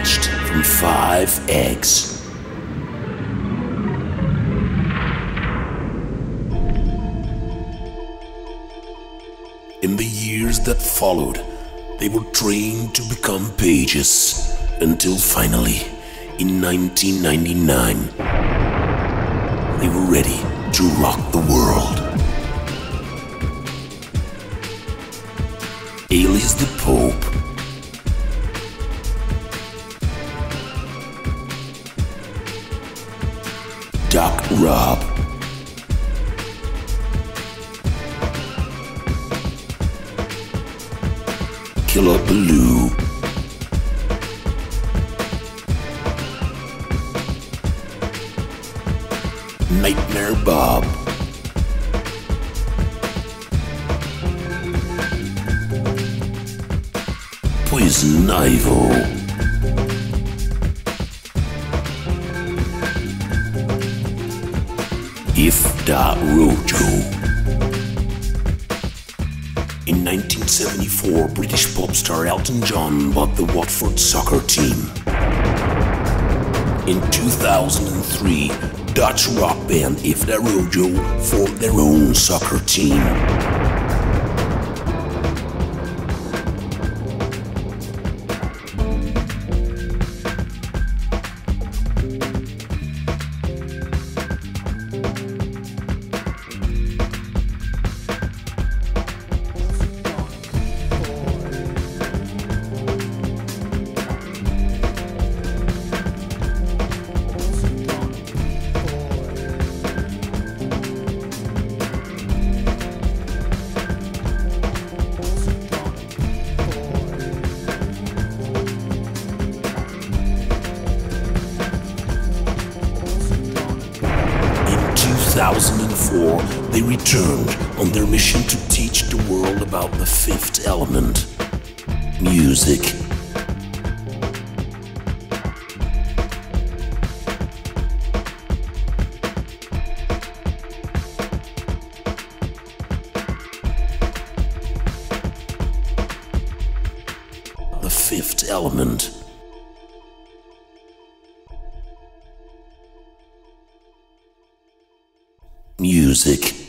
hatched from 5 eggs. In the years that followed, they were trained to become pages, until finally, in 1999, they were ready to rock the world. Alias the Pope, Doc Rob, Killer Baloo, Nightmare Bob, Poison Ivo, If da Rojo. In 1974, British pop star Elton John bought the Watford soccer team. In 2003, Dutch rock band If da Rojo formed their own soccer team. In 2004, they returned on their mission to teach the world about the fifth element, music. The fifth element. Music.